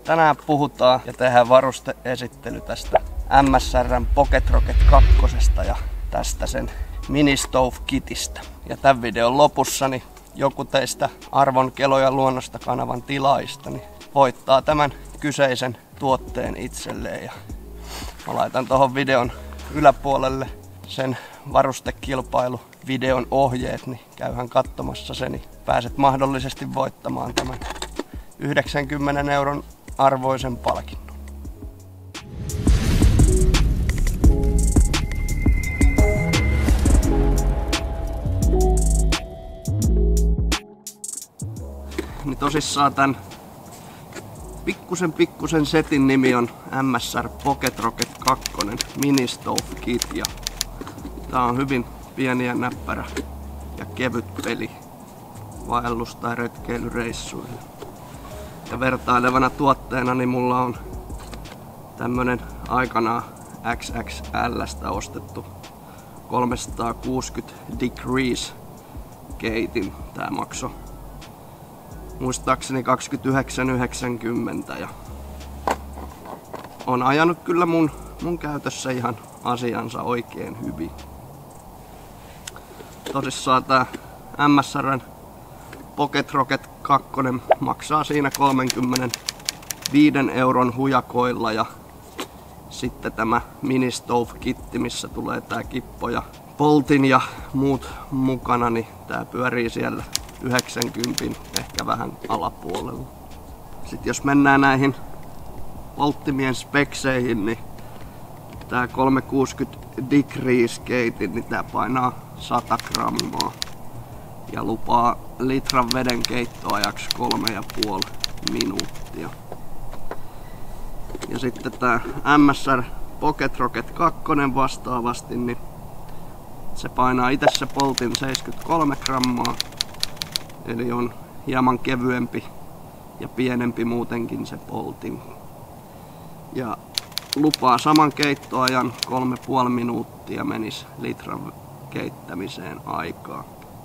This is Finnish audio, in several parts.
Tänään puhutaan ja tehdään varusteesittely tästä MSR:n Pocket Rocket 2 ja tästä sen Mini Stove Kitistä. Ja tämän videon lopussa niin joku teistä Arvon Keloja luonnosta kanavan tilaajista niin voittaa tämän kyseisen tuotteen itselleen. Ja mä laitan tohon videon yläpuolelle sen varustekilpailuvideon ohjeet, niin käyhän katsomassa sen, niin pääset mahdollisesti voittamaan tämän 90 € arvoisen palkinnon. Niin tosissaan tän pikkusen setin nimi on MSR Pocket Rocket 2 Mini Stove Kit. Ja tää on hyvin pieni ja näppärä ja kevyt peli vaellus- tai retkeilyreissuille. Ja vertailevana tuotteena niin mulla on tämmönen aikanaan XXL:stä ostettu 360 degrees keitin. Tää maksoi muistaakseni 29,90 ja on ajanut kyllä mun käytössä ihan asiansa oikein hyvin. Tosissaan tää MSR:n Pocket Rocket 2 maksaa siinä 35 € hujakoilla ja sitten tämä Mini Stove Kitti, missä tulee tää kippo ja poltin ja muut mukana, niin tää pyörii siellä 90 ehkä vähän alapuolella. Sitten jos mennään näihin polttimien spekseihin, niin tää 360 degrees keitin, niin tää painaa 100 grammaa ja lupaa litran veden keittoajaksi 3,5 minuuttia. Ja sitten tää MSR Pocket Rocket 2 vastaavasti, niin se painaa itse se poltin 73 grammaa. Eli on hieman kevyempi ja pienempi muutenkin se poltin. Ja lupaa saman keittoajan 3,5 minuuttia menis litran keittämiseen aikaa.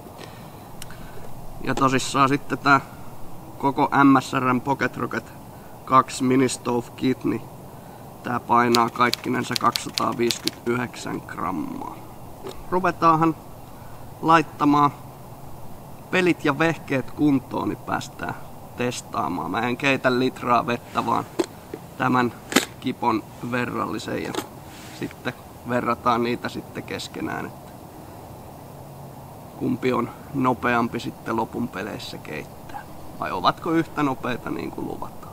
Ja tosissaan sitten tää koko MSR:n Pocket Rocket 2 Mini Stove Kit, niin tää painaa kaikkinensa 259 grammaa. Ruvetaanhan laittamaan pelit ja vehkeet kuntoon, niin päästään testaamaan. Mä en keitä litraa vettä, vaan tämän kipon verrallisen ja sitten verrataan niitä sitten keskenään, että kumpi on nopeampi sitten lopun peleissä keittää. Vai ovatko yhtä nopeita niin kuin luvataan.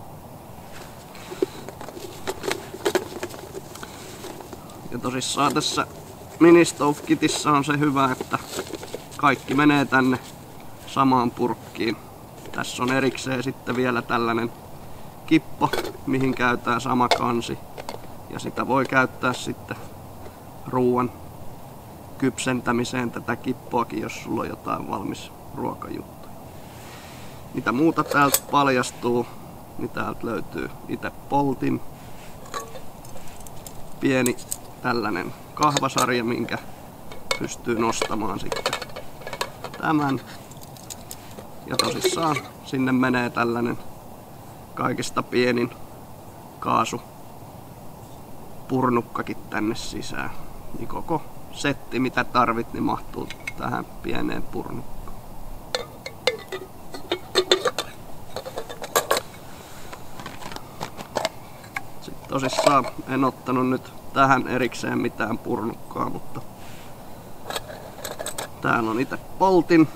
Ja tosissaan tässä Mini Stove Kitissä on se hyvä, että kaikki menee tänne samaan purkkiin. Tässä on erikseen sitten vielä tällainen kippo, mihin käytetään sama kansi. Ja sitä voi käyttää sitten ruoan kypsentämiseen tätä kippoakin, jos sulla on jotain valmis ruokajuttuja. Mitä muuta täältä paljastuu, niin täältä löytyy itse poltin. Pieni tällainen kahvasarja, minkä pystyy nostamaan sitten tämän. Ja tosissaan sinne menee tällainen kaikista pienin kaasupurnukkakin tänne sisään. Niin koko setti mitä tarvit, niin mahtuu tähän pieneen purnukkaan. Sitten tosissaan en ottanut nyt tähän erikseen mitään purnukkaa, mutta täällä on itse poltin.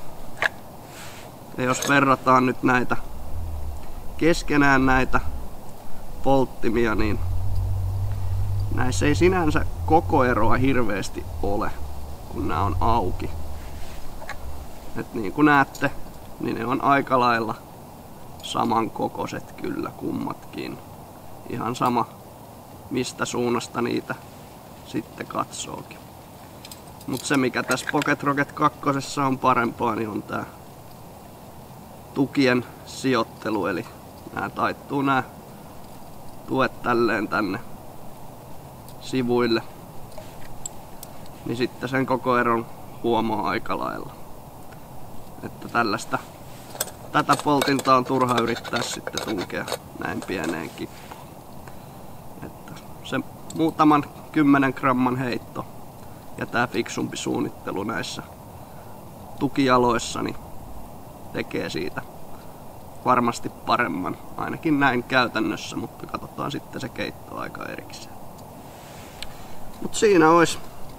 Ja jos verrataan nyt näitä keskenään näitä polttimia, niin näissä ei sinänsä koko eroa hirveästi ole, kun nämä on auki. Et niin kuin näette, niin ne on aika lailla samankokoiset kyllä kummatkin. Ihan sama mistä suunnasta niitä sitten katsookin. Mutta se mikä tässä Pocket Rocket 2 on parempaa, niin on tää tukien sijoittelu, eli nämä taittuu nämä tuet tälleen tänne sivuille, niin sitten sen koko eron huomaa aika lailla. Että tätä poltinta on turha yrittää sitten tunkea näin pieneenkin. Että se muutaman 10 gramman heitto ja tää fiksumpi suunnittelu näissä tukijaloissa niin tekee siitä varmasti paremman, ainakin näin käytännössä, mutta katsotaan sitten se keittoaika erikseen. Mut siinä olisi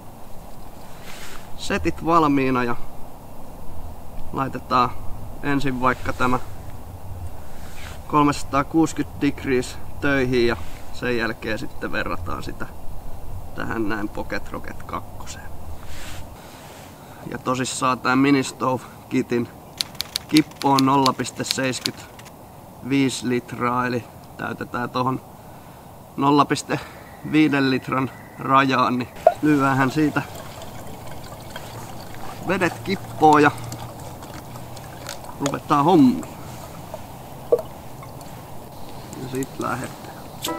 setit valmiina ja laitetaan ensin vaikka tämä 360 degrees töihin ja sen jälkeen sitten verrataan sitä tähän näin Pocket Rocket 2. Ja tosissaan tää Ministove kitin kippo on 0,75 litraa, eli täytetään tohon 0,5 litran rajaan, niin lyödään siitä vedet kippoon ja ruvetaan hommiin. Ja sit lähdetään.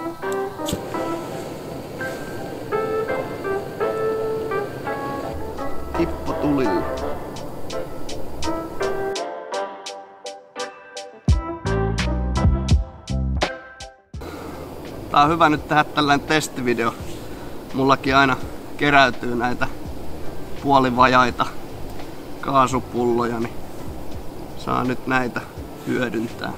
Kippo tulille. Tää on hyvä nyt tehdä tällainen testivideo. Mullakin aina keräytyy näitä puolivajaita kaasupulloja, niin saa nyt näitä hyödyntää.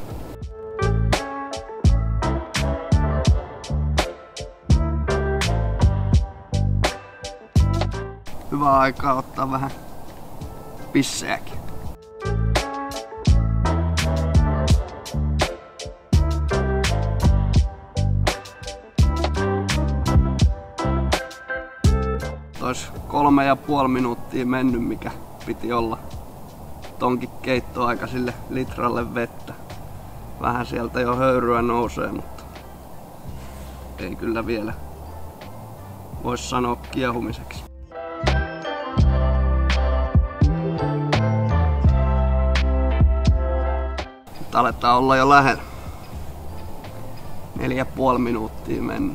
Hyvä aikaa ottaa vähän pissejäkin. Ois 3,5 minuuttia mennyt, mikä piti olla tonkin keittoaika sille litralle vettä. Vähän sieltä jo höyryä nousee, mutta ei kyllä vielä vois sanoa kiehumiseksi. Nyt aletaan olla jo lähellä. 4,5 minuuttia mennyt.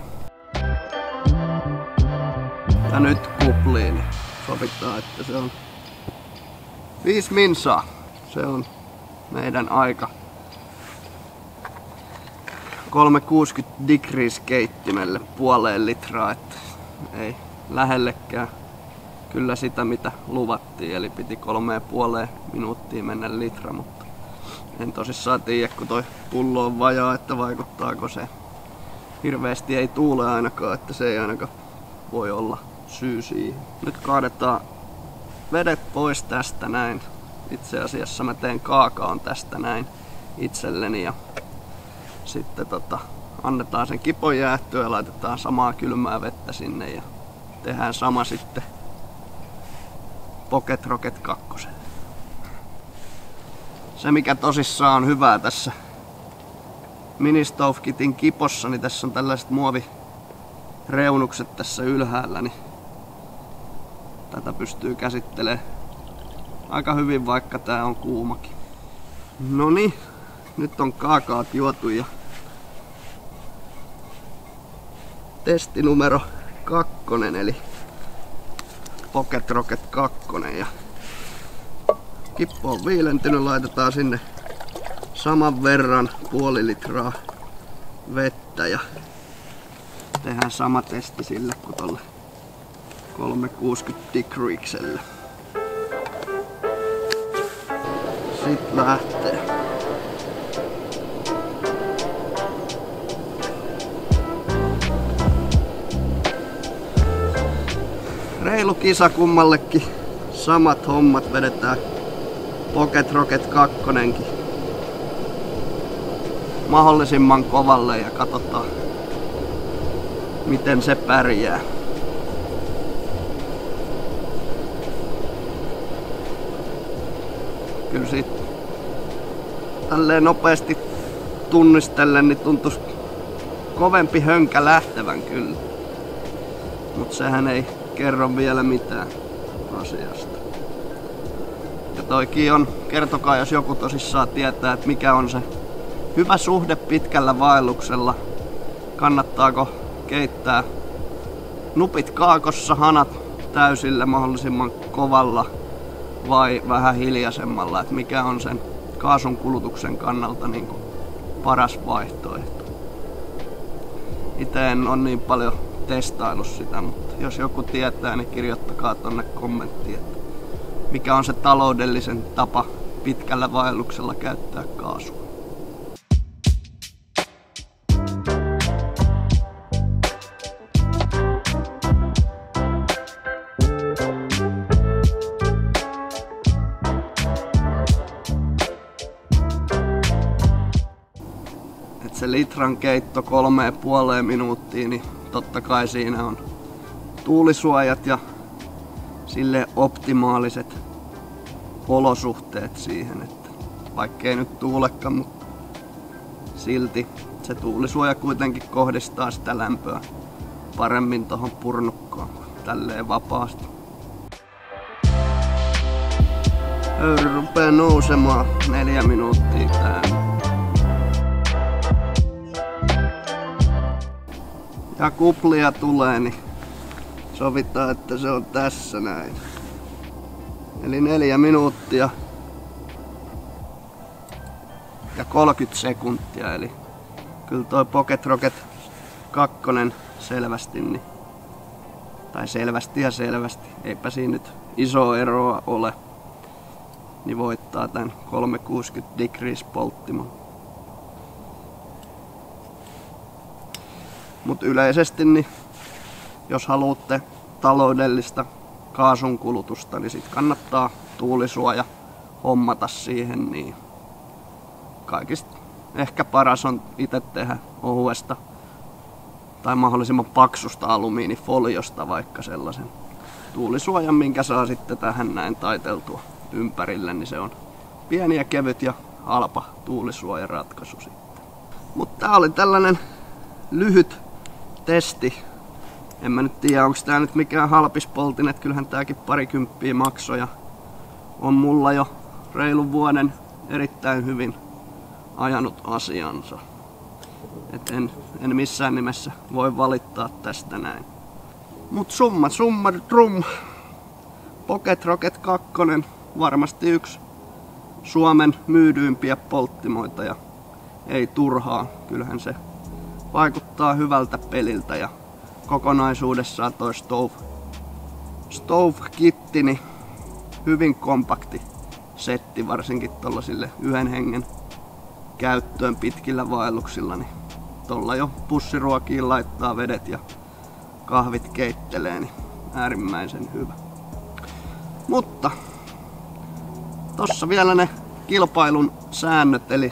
Ja nyt kupliin, niin sovitaan, että se on 5 minsaa. Se on meidän aika 360 degrees keittimelle 0,5 litraa, että ei lähellekään kyllä sitä mitä luvattiin, eli piti 3,5 minuuttia mennä litra, mutta en tosissaan tiedä, kun toi pullo on vajaa, että vaikuttaako se. Hirveästi ei tuule ainakaan, että se ei ainakaan voi olla syy siihen. Nyt kaadetaan vedet pois tästä näin. Itse asiassa mä teen kaakaon tästä näin itselleni ja sitten annetaan sen kipon jäähtyä ja laitetaan samaa kylmää vettä sinne ja tehdään sama sitten Pocket Rocket 2. Se mikä tosissaan on hyvää tässä Ministove kitin kipossa, niin tässä on tällaiset muovireunukset tässä ylhäällä, niin tätä pystyy käsittelemään aika hyvin, vaikka tää on kuumakin. Noniin, nyt on kaakaot juotu ja testi numero 2, eli Pocket Rocket 2. Ja kippo on viilentynyt, laitetaan sinne saman verran 0,5 litraa vettä ja tehdään sama testi sille kuin tolle 360 degreeselle. Sitten lähtee. Reilu kisa kummallekin. Samat hommat vedetään Pocket Rocket 2 mahdollisimman kovalle ja katsotaan miten se pärjää. Kyllä siitä tälleen nopeasti tunnistellen niin tuntuisi kovempi hönkä lähtevän kyllä. Mut sehän ei kerro vielä mitään asiasta. Ja toikin on, kertokaa jos joku tosissaan tietää, että mikä on se hyvä suhde pitkällä vaelluksella. Kannattaako keittää nupit kaakossa, hanat täysillä mahdollisimman kovalla vai vähän hiljaisemmalla, että mikä on sen kaasun kulutuksen kannalta niin kuin paras vaihtoehto. Itse en ole niin paljon testaillut sitä, mutta jos joku tietää, niin kirjoittakaa tonne kommenttiin, että mikä on se taloudellisen tapa pitkällä vaelluksella käyttää kaasua. Et se litran keitto 3,5 minuuttia, niin totta kai siinä on tuulisuojat ja sille optimaaliset olosuhteet siihen, että vaikkei nyt tuulekaan, mutta silti se tuulisuoja kuitenkin kohdistaa sitä lämpöä paremmin tohon purnukkoon kuin tälleen vapaasti. Höyry rupee nousemaan 4 minuuttia täällä. Ja kuplia tulee, niin sovitaan, että se on tässä näin. Eli 4 minuuttia ja 30 sekuntia. Eli kyllä toi Pocket Rocket 2 selvästi, niin, tai selvästi ja selvästi, eipä siinä nyt iso eroa ole, niin voittaa tän 360 degrees polttimon. Mut yleisesti, niin jos haluatte taloudellista kaasun kulutusta, niin sit kannattaa tuulisuoja hommata siihen, niin kaikista ehkä paras on itse tehdä ohuesta tai mahdollisimman paksusta alumiinifoliosta vaikka sellaisen tuulisuojan, minkä saa sitten tähän näin taiteltua ympärille, niin se on pieni ja kevyt ja halpa tuulisuojaratkaisu sitten. Mutta tää oli tällainen lyhyt testi. En mä nyt tiedä, onko tää nyt mikään halpispoltin, että kyllähän tääkin 20 maksoi ja on mulla jo reilun vuoden erittäin hyvin ajanut asiansa. Et en missään nimessä voi valittaa tästä näin. Mut summa summarum, Pocket Rocket 2 varmasti yksi Suomen myydyimpiä polttimoita ja ei turhaa. Kyllähän se vaikuttaa hyvältä peliltä ja kokonaisuudessaan toi Stove-kitti, niin hyvin kompakti setti, varsinkin tollasille yhden hengen käyttöön pitkillä vaelluksilla, niin tolla jo pussiruokiin laittaa vedet ja kahvit keittelee, niin äärimmäisen hyvä. Mutta tossa vielä ne kilpailun säännöt, eli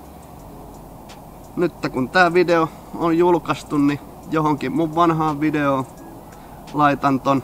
nyt kun tää video on julkaistu, niin johonkin mun vanhaan videoon laitan ton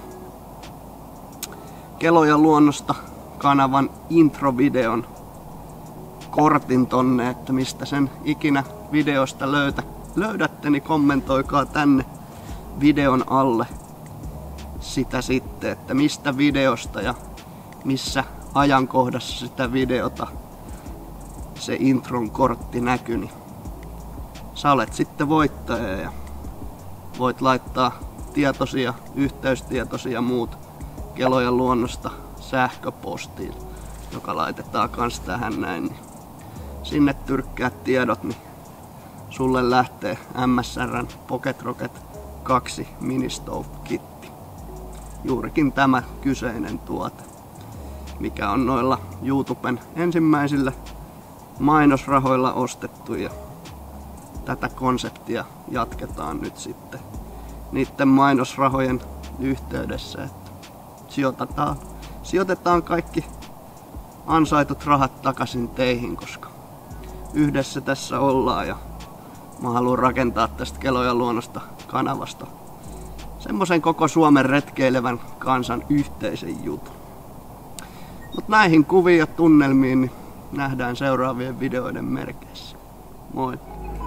Keloja luonnosta kanavan introvideon kortin tonne, että mistä sen ikinä videosta löydätte, niin kommentoikaa tänne videon alle sitä sitten, että mistä videosta ja missä ajankohdassa sitä videota se intron kortti näkyi, niin sä olet sitten voittaja ja voit laittaa tietosia, yhteystietosia ja muut Keloja luonnosta sähköpostiin, joka laitetaan kans tähän näin. Niin sinne tyrkkää tiedot, niin sulle lähtee MSR:n Pocket Rocket 2 Mini Stove Kitti. Juurikin tämä kyseinen tuote, mikä on noilla YouTuben ensimmäisillä mainosrahoilla ostettu, ja tätä konseptia jatketaan nyt sitten niiden mainosrahojen yhteydessä, että sijoitetaan kaikki ansaitut rahat takaisin teihin, koska yhdessä tässä ollaan ja mä haluan rakentaa tästä Keloja luonnosta kanavasta semmoisen koko Suomen retkeilevän kansan yhteisen jutun. Mut näihin kuviin ja tunnelmiin niin nähdään seuraavien videoiden merkeissä. Moi!